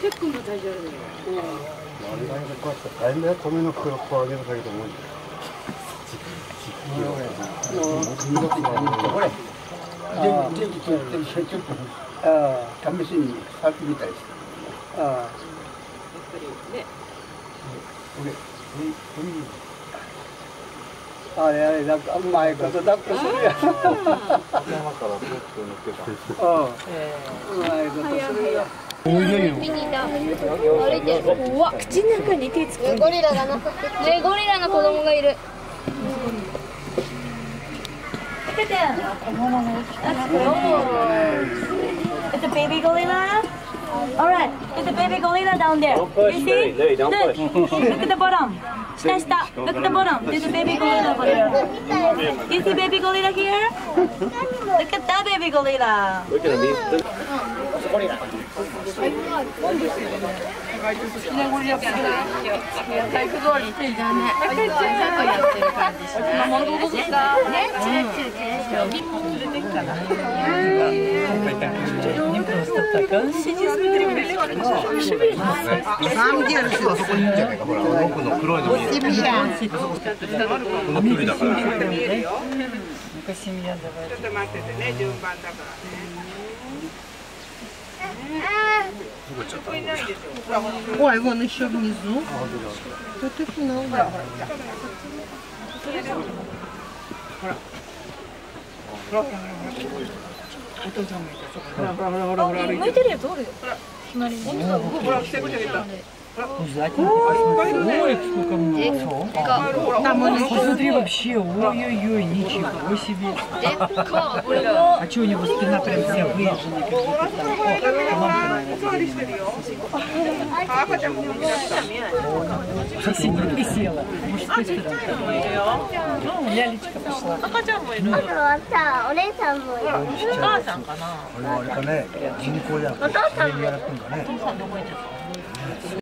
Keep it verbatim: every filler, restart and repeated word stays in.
結構な体重あるね。 あれだけこうやって大変だよ、米の黒っぽ上げるだけでも。 これ。電気ついてるし、ちょっと。ああ、試しに触ってみたりして。ああ。やっぱりね。これ、あれあれ、なんかうまいこと抱っこするやん。山からずっと乗ってた。うん。うまいことするやん。 うわ、口の中に手つく。ゴリラが残ってる。ね、ゴリラの子供がいる。Look at them. That's cool. It's a baby gorilla. All right, it's a baby gorilla down there. Don't push, You see? Louis, don't Look, push. look at the bottom. Stay, stop. Look at the bottom. There's a baby gorilla over there. You see baby gorilla here? Look at that baby gorilla. Look at him. He's look. 体育座りしてるじゃんね。赤ちゃんがやってる感じしない。魔物ですか？ね、チラチラチラチラ。一本連れてくかな。 三ギャル人はそこにいるんじゃないか。ほら、奥の黒いの見える。この距離だから。 昔見やんだから。ちょっと待っててね、順番だからね。 Ой, вон еще внизу. Тут их много. Посмотри вообще, ой-ой-ой, ничего себе. А что у него спина прям вся выезжена, как будто там сидит и села. Может, с той стороны. Ну, лялечка пошла. А тоさ、お姉さんもいる。お母さんかな。 あれかね、人工や。 お父さんも。